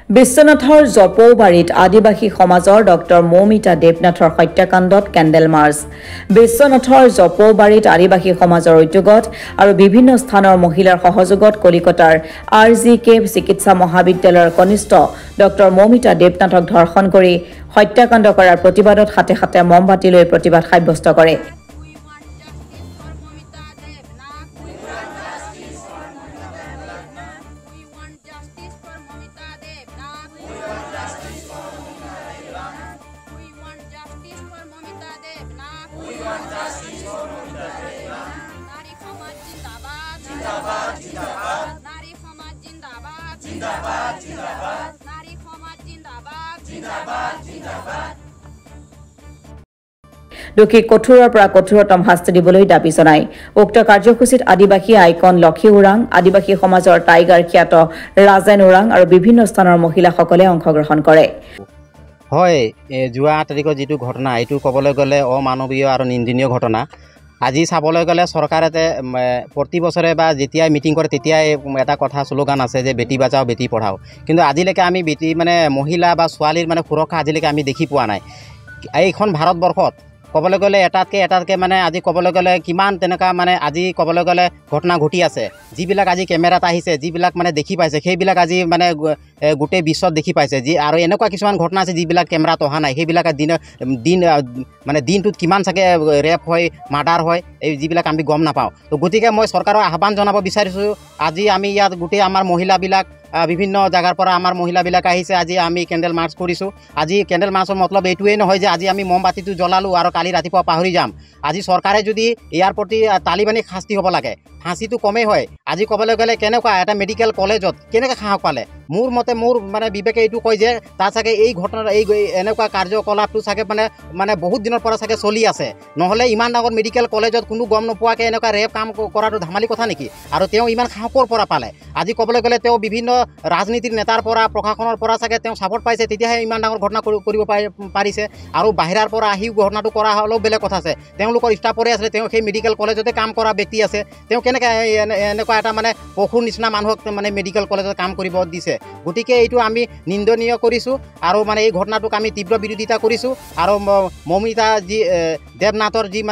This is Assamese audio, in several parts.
বিশ্বনাথৰ জপৌবাৰীত আদিবাসী সমাজৰ ডক্টৰ মৌমিতা দেৱনাথৰ হত্যাকাণ্ডত কেণ্ডেল মাৰ্চ। বিশ্বনাথৰ জপৌবাৰীত আদিবাসী সমাজৰ উদ্যোগত আৰু বিভিন্ন স্থানৰ মহিলাৰ সহযোগত কলিকতাৰ RGK চিকিৎসা মহাবিদ্যালয়ৰ কনিষ্ঠ ডক্টৰ মৌমিতা দেৱনাথক ধৰ্ষণ কৰি হত্যাকাণ্ড কৰাৰ প্ৰতিবাদত হাতে হাতে মমবাতি লৈ প্ৰতিবাদ সাব্যস্ত কৰে। দোষীক কঠোৰৰ পৰা কঠোৰতম শাস্তি দিবলৈ দাবী জনায়। উক্ত কাৰ্যসূচীত আদিবাসী আইকন লক্ষী ওৰাং, আদিবাসী সমাজৰ টাইগাৰ খ্যাত ৰাজেন ওৰাং আৰু বিভিন্ন স্থানৰ মহিলাসকলে অংশগ্ৰহণ কৰে। হয়, যোৱা তাৰিখৰ যিটো ঘটনা এইটো ক'বলৈ গ'লে অমানৱীয় আৰু নিন্দনীয় ঘটনা। আজি চাবলৈ গ'লে চৰকাৰে প্ৰতি বছৰে বা যেতিয়াই মিটিং কৰে তেতিয়াই এটা কথা শ্লোগান আছে যে বেটি বাচাও বেটি পঢ়াও, কিন্তু আজিলৈকে আমি বেটি মহিলা বা ছোৱালীৰ সুৰক্ষা আজিলৈকে আমি দেখি পোৱা নাই। এইখন ভাৰতবৰ্ষত ক'বলৈ গ'লে এটাতকৈ আজি ক'বলৈ গ'লে কিমান তেনেকুৱা আজি ক'বলৈ গ'লে ঘটনা ঘটি আছে, যিবিলাক আজি কেমেৰাত আহিছে, যিবিলাক দেখি পাইছে, সেইবিলাক আজি গোটেই বিশ্বত দেখি পাইছে। আৰু এনেকুৱা কিছুমান ঘটনা আছে যিবিলাক কেমেৰাত অহা নাই, সেইবিলাক দিনটোত কিমান চাগে ৰেপ হয়, মাৰ্ডাৰ হয়, এই যিবিলাক আমি গম নাপাওঁ। তো গতিকে মই চৰকাৰক আহ্বান জনাব বিচাৰিছোঁ, আজি আমি ইয়াত গোটেই আমাৰ মহিলাবিলাক বিভিন্ন জাগাৰ পৰা আমাৰ মহিলাবিলাক আহিছে। আজি আমি কেণ্ডেল মাৰ্চ কৰিছোঁ। আজি কেণ্ডেল মাৰ্চৰ মতলব এইটোৱেই নহয় যে আজি আমি মমবাতিটো জ্বলালোঁ আৰু কালি ৰাতিপুৱা পাহৰি যাম। আজি চৰকাৰে যদি ইয়াৰ প্ৰতি তালিবানী শাস্তি হ'ব লাগে, ফাঁচিটো কমেই হয়। আজি ক'বলৈ গ'লে কেনেকুৱা এটা মেডিকেল কলেজত কেনেকৈ সাহস পালে? মোৰ মতে মোৰ বিবেকে এইটো কয় যে তাত চাগে এই ঘটনা এনেকুৱা কাৰ্যকলাপটো চাগে বহুত দিনৰ পৰা চাগে চলি আছে। নহ'লে ইমান ডাঙৰ মেডিকেল কলেজত কোনো গম নোপোৱাকৈ এনেকুৱা ৰেপ কাম কৰাটো ধেমালি কথা নেকি? আৰু তেওঁ ইমান সাহসৰ পৰা পালে? আজি ক'বলৈ গ'লে তেওঁ বিভিন্ন ৰাজনীতিৰ নেতাৰ পৰা, প্ৰশাসনৰ পৰা চাগে তেওঁ ছাপৰ্ট পাইছে, তেতিয়াহে ইমান ডাঙৰ ঘটনা কৰিব পাৰিছে। আৰু বাহিৰৰ পৰা আহিও ঘটনাটো কৰা হ'লেও বেলেগ কথা আছে। তেওঁলোকৰ ষ্টাফৰে আছিলে, তেওঁ সেই মেডিকেল কলেজতে কাম কৰা ব্যক্তি আছে। তেওঁ কেনেকৈ এনেকুৱা এটা পশুৰ নিচিনা মানুহক মেডিকেল কলেজত কাম কৰিব দিছে? গতিকে এইটো আমি নিন্দনীয় কৰিছোঁ আৰু এই ঘটনাটোক আমি তীব্ৰ বিৰোধিতা কৰিছোঁ। আৰু মৌমিতা দেৱনাথৰ যি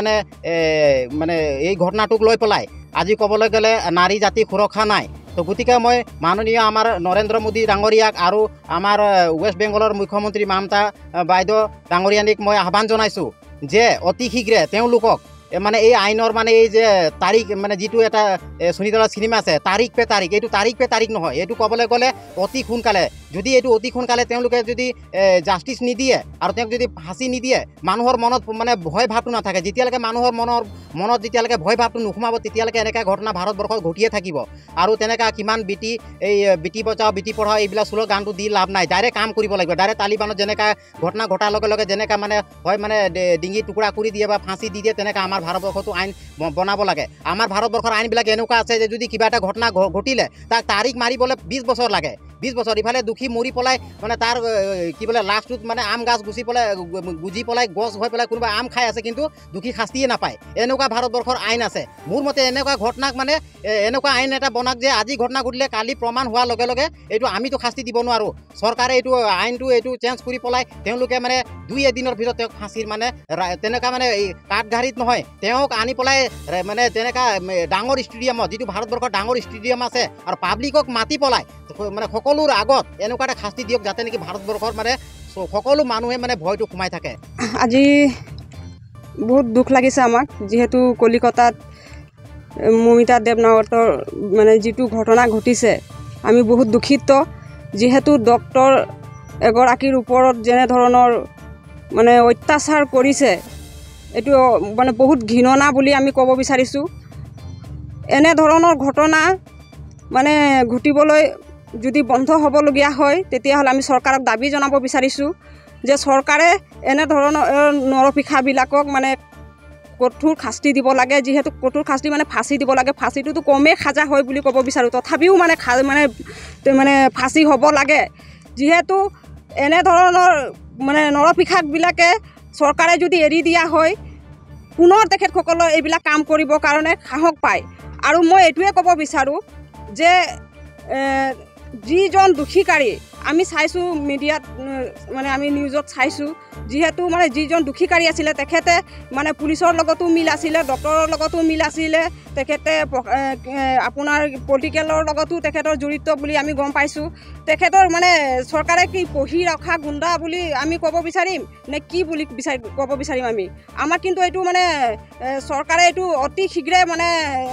এই ঘটনাটোক লৈ পেলাই আজি ক'বলৈ গ'লে নাৰী জাতি সুৰক্ষা নাই। তো গতিকে মই মাননীয় আমাৰ নৰেন্দ্ৰ মোদী ডাঙৰীয়াক আৰু আমাৰ ৱেষ্ট বেংগলৰ মুখ্যমন্ত্ৰী মমতা বাইদেউ ডাঙৰীয়ানীক মই আহ্বান জনাইছোঁ যে অতি শীঘ্ৰে তেওঁলোকক এই আইনৰ এই যে তাৰিখ যিটো এটা সুনীতলাৰ চিনেমা আছে তাৰিখ পে তাৰিখ, এইটো তাৰিখ পে তাৰিখ নহয়, এইটো ক'বলৈ গ'লে অতি সোনকালে যদি এইটো অতি সোনকালে তেওঁলোকে যদি জাষ্টিচ নিদিয়ে আৰু তেওঁক যদি ফাঁচি নিদিয়ে, মানুহৰ মনত ভয় ভাৱটো নাথাকে। যেতিয়ালৈকে মানুহৰ মনত যেতিয়ালৈকে ভয় ভাৱটো নোসোমাব, তেতিয়ালৈকে এনেকুৱা ঘটনা ভাৰতবৰ্ষত ঘটিয়ে থাকিব। আৰু তেনেকুৱা কিমান বেটি বচাও বেটি পঢ়াও এইবিলাক শ্লোগানটো দি লাভ নাই। ডাইৰেক্ট কাম কৰিব লাগিব। ডাইৰেক্ট তালিবানত যেনেকৈ ঘটনা ঘটাৰ লগে লগে যেনেকৈ হয় ডিঙি টুকুৰা কৰি দিয়ে বা ফাঁচি দি দিয়ে, তেনেকৈ আমাৰ ভাৰতবৰ্ষতো আইন বনাব লাগে। আমাৰ ভাৰতবৰ্ষৰ আইনবিলাক এনেকুৱা আছে যে যদি কিবা এটা ঘটনা ঘটিলে তাক তাৰিখ মাৰিবলৈ 20 বছৰ লাগে। 20 বছৰ ইফালে দুখী মৰি পেলাই তাৰ কি বোলে লাষ্টটোত আম গাছ গুজি পেলাই গছ হৈ পেলাই কোনোবা আম খাই আছে, কিন্তু দুখী শাস্তিয়ে নাপায়। এনেকুৱা ভাৰতবৰ্ষৰ আইন আছে। মোৰ মতে এনেকুৱা ঘটনাক এনেকুৱা আইন এটা বনাক যে আজি ঘটনা ঘটিলে কালি প্ৰমাণ হোৱাৰ লগে লগে এইটো আমিতো শাস্তি দিব নোৱাৰোঁ। চৰকাৰে এইটো আইনটো চেঞ্জ কৰি পেলাই তেওঁলোকে 2 এদিনৰ ভিতৰত তেওঁক ফাঁচিৰ তেনেকুৱা এই কাঠঘাৰীত নহয়, তেওঁক আনি পেলাই তেনেকুৱা ডাঙৰ ষ্টেডিয়ামত, যিটো ভাৰতবৰ্ষৰ ডাঙৰ ষ্টেডিয়াম আছে, আৰু পাব্লিকক মাতি পেলাই সকলোৰ আগত এনেকুৱা এটা শাস্তি দিয়ক যাতে নেকি ভাৰতবৰ্ষৰ সকলো মানুহে ভয়টো সোমাই থাকে। আজি বহুত দুখ লাগিছে আমাক, যিহেতু কলিকতাত মৌমিতা দেৱনাথৰ যিটো ঘটনা ঘটিছে, আমি বহুত দুখিত। যিহেতু ডক্টৰ এগৰাকীৰ ওপৰত যেনেধৰণৰ অত্যাচাৰ কৰিছে, এইটো বহুত ঘৃণনা বুলি আমি ক'ব বিচাৰিছোঁ। এনেধৰণৰ ঘটনা ঘটিবলৈ যদি বন্ধ হ'বলগীয়া হয়, তেতিয়াহ'লে আমি চৰকাৰক দাবী জনাব বিচাৰিছোঁ যে চৰকাৰে এনেধৰণৰ নৰপিশাবিলাকক কঠোৰ শাস্তি দিব লাগে। যিহেতু কঠোৰ শাস্তি ফাঁচি দিব লাগে। ফাঁচিটোতো কমেই সাজা হয় বুলি ক'ব বিচাৰোঁ, তথাপিও ফাঁচি হ'ব লাগে। যিহেতু এনেধৰণৰ নৰপিশাকবিলাকে চৰকাৰে যদি এৰি দিয়া হয়, পুনৰ তেখেতসকলে এইবিলাক কাম কৰিবৰ কাৰণে সাহস পায়। আৰু মই এইটোৱে ক'ব বিচাৰোঁ যে যিজন দোষীকাৰী আমি চাইছোঁ মিডিয়াত মানে আমি নিউজত চাইছোঁ যিহেতু মানে যিজন দোষীকাৰী আছিলে তেখেতে মানে পুলিচৰ লগতো মিল আছিলে ডক্টৰৰ লগতো মিল আছিলে তেখেতে আপোনাৰ পলিটিকেলৰ লগতো তেখেতৰ জড়িত বুলি আমি গম পাইছোঁ তেখেতৰ মানে চৰকাৰে কি পঢ়ি ৰখা গুণ্ডা বুলি আমি ক'ব বিচাৰিম নে কি বুলি ক'ব বিচাৰিম আমি আমাক কিন্তু এইটো মানে চৰকাৰে এইটো অতি শীঘ্ৰে মানে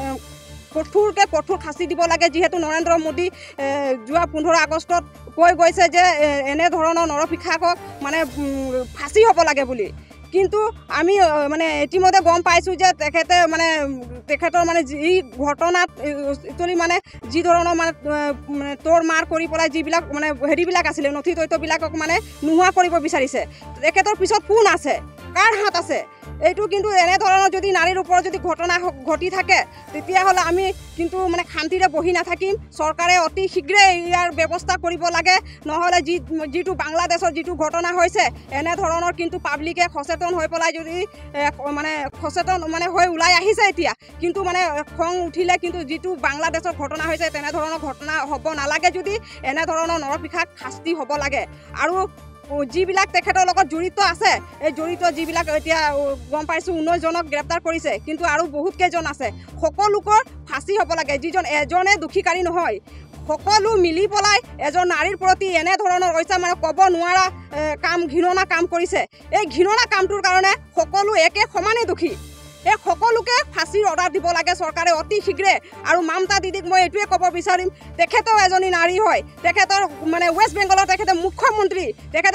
কঠোৰকৈ কঠোৰ শাস্তি দিব লাগে যিহেতু নৰেন্দ্ৰ মোদী যোৱা 15 আগষ্টত কৈ গৈছে যে এনেধৰণৰ নৰপিশাচক মানে ফাঁচি হ'ব লাগে বুলি কিন্তু আমি মানে ইতিমধ্যে গম পাইছোঁ যে তেখেতে মানে তেখেতৰ মানে যি ঘটনাত মানে যি ধৰণৰ মানে তোৰ মাৰ কৰি পেলাই যিবিলাক মানে হেৰিবিলাক আছিলে নথি তথ্যবিলাকক মানে নোহোৱা কৰিব বিচাৰিছে তেখেতৰ পিছত কোন আছে কাৰ হাত আছে এইটো কিন্তু এনেধৰণৰ যদি নাৰীৰ ওপৰত যদি ঘটনা ঘটি থাকে তেতিয়াহ'লে আমি কিন্তু মানে শান্তিৰে বহি নাথাকিম চৰকাৰে অতি শীঘ্ৰে ইয়াৰ ব্যৱস্থা কৰিব লাগে নহ'লে যিটো বাংলাদেশৰ যিটো ঘটনা হৈছে এনেধৰণৰ কিন্তু পাব্লিকে সচেতন হৈ পেলাই যদি মানে সচেতন মানে হৈ ওলাই আহিছে এতিয়া কিন্তু মানে খং উঠিলে কিন্তু যিটো বাংলাদেশৰ ঘটনা হৈছে তেনেধৰণৰ ঘটনা হ'ব নালাগে যদি এনেধৰণৰ নৰপিশাচ শাস্তি হ'ব লাগে আৰু যিবিলাক তেখেতৰ লগত জড়িত আছে এই জড়িত যিবিলাক এতিয়া গম পাইছোঁ 19 জনক গ্ৰেপ্তাৰ কৰিছে কিন্তু আৰু বহুত কেইজন আছে সকলোকৰ ফাঁচি হ'ব লাগে যিজন এজনে দোষীকাৰী নহয় সকলো মিলি পেলাই এজন নাৰীৰ প্ৰতি এনেধৰণৰ হৈছে মানে ক'ব নোৱাৰা কাম ঘৃণনা কাম কৰিছে এই ঘৃণনা কামটোৰ কাৰণে সকলো একে সমানে দোষী এই সকলোকে ফাঁচিৰ অৰ্ডাৰ দিব লাগে চৰকাৰে অতি শীঘ্ৰে আৰু মমতা দিদিক মই এইটোৱে ক'ব বিচাৰিম তেখেতেও এজনী নাৰী হয় তেখেতৰ মানে ৱেষ্ট বেংগলৰ তেখেতে মুখ্যমন্ত্ৰী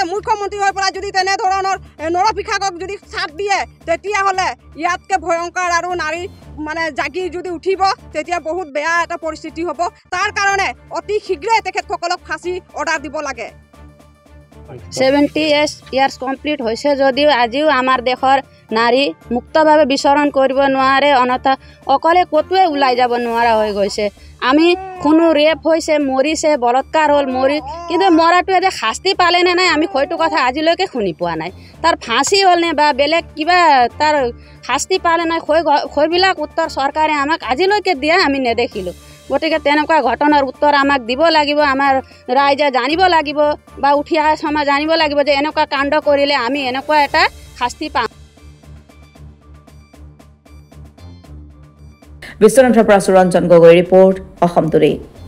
হৈ পেলাই যদি তেনেধৰণৰ নৰপিশাচক যদি চাথ দিয়ে তেতিয়াহ'লে ইয়াতকৈ ভয়ংকৰ আৰু নাৰী মানে জাগি যদি উঠিব তেতিয়া বহুত বেয়া এটা পৰিস্থিতি হ'ব তাৰ কাৰণে অতি শীঘ্ৰে তেখেতসকলক ফাঁচি অৰ্ডাৰ দিব লাগে 70 ইয়াৰ্ছ কমপ্লিট হৈছে যদিও আজিও আমাৰ দেশৰ নাৰী মুক্তভাৱে বিচৰণ কৰিব নোৱাৰে অনথা অকলে ক'তোৱে ওলাই যাব নোৱাৰা হৈ গৈছে আমি কোনো ৰেপ হৈছে মৰিছে বলৎকাৰ হ'ল মৰি কিন্তু মৰাটো এতিয়া শাস্তি পালে নে নাই আমি সেইটো কথা আজিলৈকে শুনি পোৱা নাই তাৰ ফাঁচি হ'ল নে বা বেলেগ কিবা তাৰ শাস্তি পালে নাই সেইবিলাক উত্তৰ চৰকাৰে আমাক আজিলৈকে দিয়া আমি নেদেখিলোঁ গতিকে তেনেকুৱা ঘটনাৰ উত্তৰ আমাক দিব লাগিব আমাৰ ৰাইজে জানিব লাগিব বা উঠি অহা সমাজ জানিব লাগিব যে এনেকুৱা কাণ্ড কৰিলে আমি এনেকুৱা এটা শাস্তি পাম বিশ্বনাথৰ পৰা সুৰঞ্জন গগৈ ৰিপৰ্ট অসম টুডে।